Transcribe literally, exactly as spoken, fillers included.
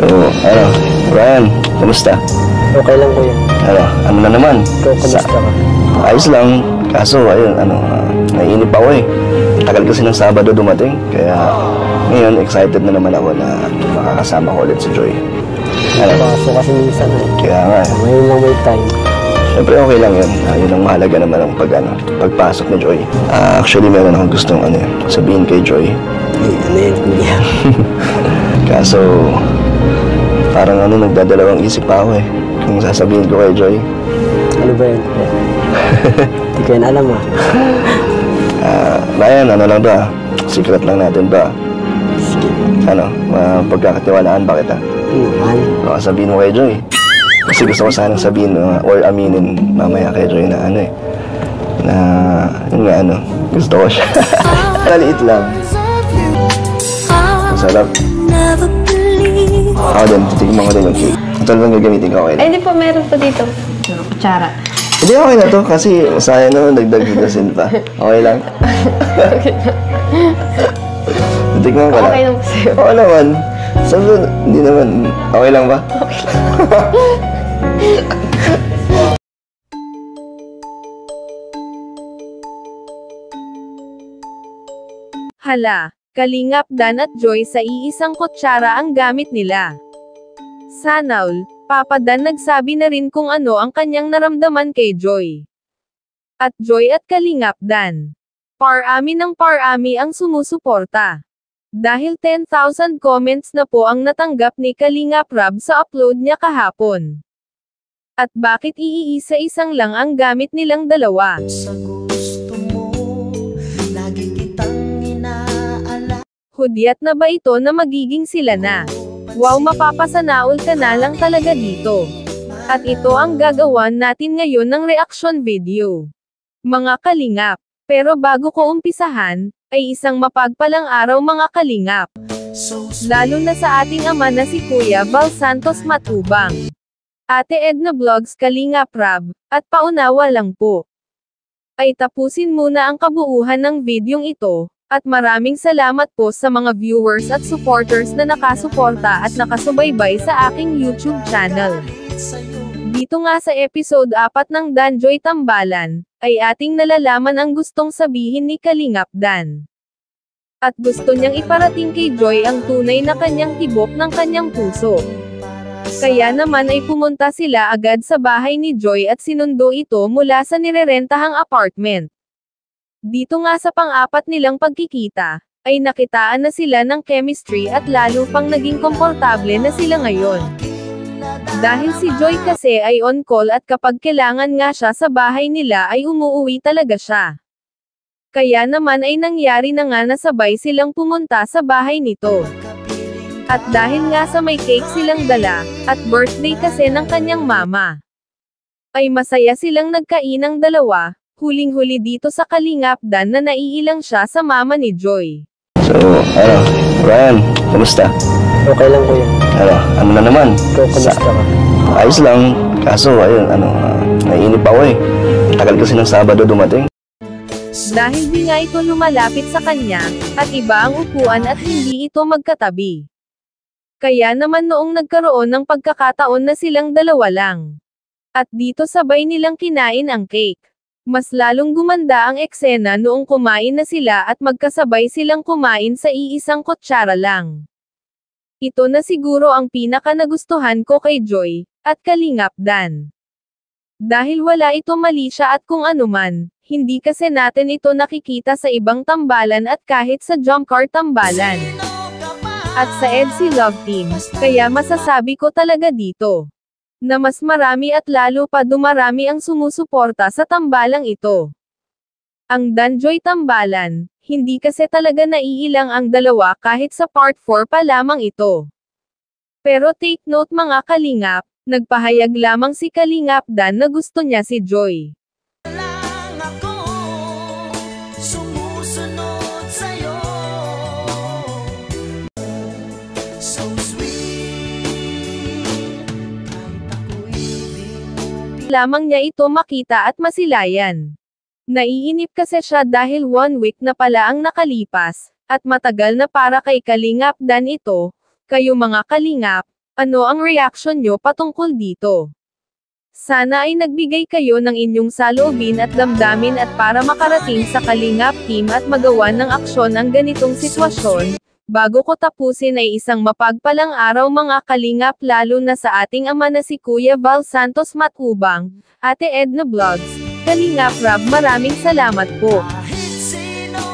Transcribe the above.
ano, Brian, kamusta? Okay lang kuya. Ano, ano na naman? Ikaw, kamusta ka? Ayos lang, kaso ayun, ano, uh, naiinip ako eh. Tagal kasi ng Sabado dumating, kaya ngayon excited na naman ako na makakasama ko ulit si Joy. Ano? Kaso kasi minsan eh. Kaya nga eh. Ngayon lang may time. Siyempre okay lang yun. Uh, yun ang mahalaga naman ang pag, ano, pagpasok ni Joy. Uh, actually, meron akong gustong ano, sabihin kay Joy. Ay, ano yun kuya? Kaso, parang ano, nagdadalawang isip pa ako eh. Kung sasabihin ko kay Joy. Ano ba yun? Hindi ko yun alam ah. Uh, Brian, ano lang ba? Secret lang natin ba? Sige. Ano, uh, pagkakatiwalaan ba kita? Naman. Baka sabihin mo kay Joy. Kasi gusto ko sanang sabihin uh, or aminin mamaya kay Joy na ano eh. Na, yun nga ano, gusto ko siya. Maliit lang. Masarap. Ako din, titigman ko din yung cake. Ito lang gagamitin ko, okay lang. Ay, hindi po, meron po dito. Kutsara. Hindi, okay na to kasi sayang naman nagdag-gasin pa. Okay lang? Okay na. Titigman ko lang. Okay lang po sa'yo. Oo naman. Sabi ko, hindi naman. Okay lang ba? Okay lang. Hala, Kalingap Dan at Joy sa iisang kutsara ang gamit nila. Sana all, Papa Dan nagsabi na rin kung ano ang kanyang naramdaman kay Joy. At Joy at Kalingap Dan. Parami ng parami ang sumusuporta. Dahil ten thousand comments na po ang natanggap ni Kalingap Rab sa upload niya kahapon. At bakit iisa-isang lang ang gamit nilang dalawa? Hudyat na ba ito na magiging sila na? Wow, mapapasanaol ka na lang talaga dito. At ito ang gagawan natin ngayon ng reaction video. Mga Kalingap. Pero bago ko umpisahan, ay isang mapagpalang araw mga Kalingap. Lalo na sa ating ama na si Kuya Val Santos Matubang. Ate Edna Vlogs Kalingap Rab, at paunawa lang po. Ay tapusin muna ang kabuuhan ng videong ito. At maraming salamat po sa mga viewers at supporters na nakasuporta at nakasubaybay sa aking YouTube channel. Dito nga sa episode apat ng Danjoy Tambalan, ay ating nalalaman ang gustong sabihin ni Kalingap Dan. At gusto niyang iparating kay Joy ang tunay na kanyang tibok ng kanyang puso. Kaya naman ay pumunta sila agad sa bahay ni Joy at sinundo ito mula sa nirerentahang apartment. Dito nga sa pang-apat nilang pagkikita, ay nakitaan na sila ng chemistry at lalo pang naging komportable na sila ngayon. Dahil si Joy kasi ay on call at kapag kailangan nga siya sa bahay nila ay umuuwi talaga siya. Kaya naman ay nangyari na nga na sabay silang pumunta sa bahay nito. At dahil nga sa may cake silang dala, at birthday kasi ng kanyang mama, ay masaya silang nagkainang dalawa. Huling-huli dito sa Kalingap Dan na naiilang siya sa mama ni Joy. So, ano, Brian, kamusta? Okay lang kuya. Ano, ano na naman? Ikaw, kamusta ka? Ayos lang, kaso ayun, ano, uh, naiinip ako eh. Tagal kasi ng Sabado dumating. Dahil di nga ito lumalapit sa kanya, at iba ang upuan at hindi ito magkatabi. Kaya naman noong nagkaroon ng pagkakataon na silang dalawa lang. At dito sabay nilang kinain ang cake. Mas lalong gumanda ang eksena noong kumain na sila at magkasabay silang kumain sa iisang kutsara lang. Ito na siguro ang pinaka nagustuhan ko kay Joy, at Kalingap Dan. Dahil wala ito mali siya at kung anuman, hindi kasi natin ito nakikita sa ibang tambalan at kahit sa jump car tambalan. At sa E D C Love Team, kaya masasabi ko talaga dito na mas marami at lalo pa dumarami ang sumusuporta sa tambalang ito. Ang Danjoy Tambalan, hindi kasi talaga naiilang ang dalawa kahit sa part four pa lamang ito. Pero take note mga Kalingap, nagpahayag lamang si Kalingap Dan na gusto niya si Joy. Lamang niya ito makita at masilayan. Naiinip kasi siya dahil one week na pala ang nakalipas, at matagal na para kay Kalingap Dan ito. Kayo mga Kalingap, Ano ang reaction nyo patungkol dito? Sana ay nagbigay kayo ng inyong saloobin at damdamin at para makarating sa Kalingap team at magawa ng aksyon ang ganitong sitwasyon. Bago ko tapusin ay isang mapagpalang araw mga Kalingap, lalo na sa ating ama na si Kuya Val Santos Matubang, Ate Edna Vlogs, Kalingap Rab, maraming salamat po.